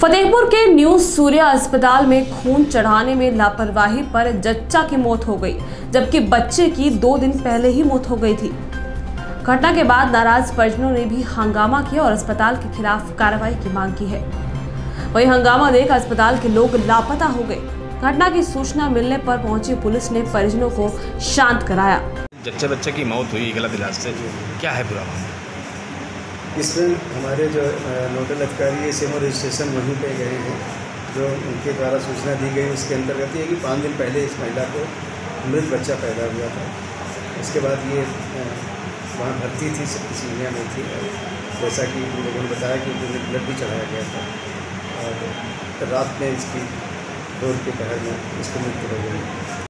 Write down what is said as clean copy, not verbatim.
फतेहपुर के न्यू सूर्या अस्पताल में खून चढ़ाने में लापरवाही पर जच्चा की मौत हो गई, जबकि बच्चे की 2 दिन पहले ही मौत हो गई थी। घटना के बाद नाराज परिजनों ने भी हंगामा किया और अस्पताल के खिलाफ कार्रवाई की मांग की है। वहीं हंगामा देख अस्पताल के लोग लापता हो गए। घटना की सूचना मिलने पर पहुंची पुलिस ने परिजनों को शांत कराया। जच्चा बच्चे की मौत हुई गलत इलाज से, क्या है पूरा मामला? इसमें हमारे जो नोडल अधिकारी है सिमो रजिस्ट्रेशन वहीं पे गए हैं, जो उनके द्वारा सूचना दी गई उसके अंतर्गत ये कि 5 दिन पहले इस महिला को मृत बच्चा पैदा हुआ था। इसके बाद ये वहाँ भर्ती थी, सिंधिया में थी। जैसा कि उन लोगों ने बताया कि उन्हें ब्लड भी चढ़ाया गया था और रात में इसकी 2 के पहर में इसको मृत्यु हो गई।